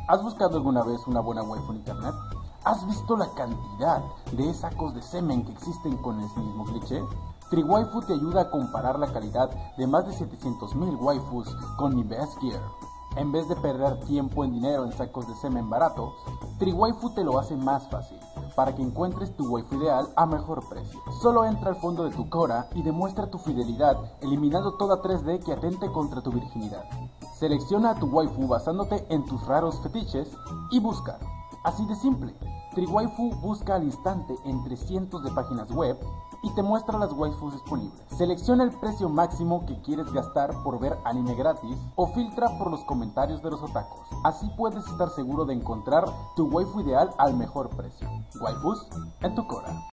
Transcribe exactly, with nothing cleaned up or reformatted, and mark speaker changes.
Speaker 1: ¿Has buscado alguna vez una buena waifu en internet? ¿Has visto la cantidad de sacos de semen que existen con ese mismo cliché? TriWaifu te ayuda a comparar la calidad de más de setecientos mil waifus con mi best gear. En vez de perder tiempo en dinero en sacos de semen baratos, TriWaifu te lo hace más fácil, para que encuentres tu waifu ideal a mejor precio. Solo entra al fondo de tu Quora y demuestra tu fidelidad, eliminando toda tres D que atente contra tu virginidad. Selecciona a tu waifu basándote en tus raros fetiches y busca. Así de simple. TriWaifu busca al instante entre cientos de páginas web y te muestra las waifus disponibles. Selecciona el precio máximo que quieres gastar por ver anime gratis o filtra por los comentarios de los otakus. Así puedes estar seguro de encontrar tu waifu ideal al mejor precio. Waifus en tu Quora.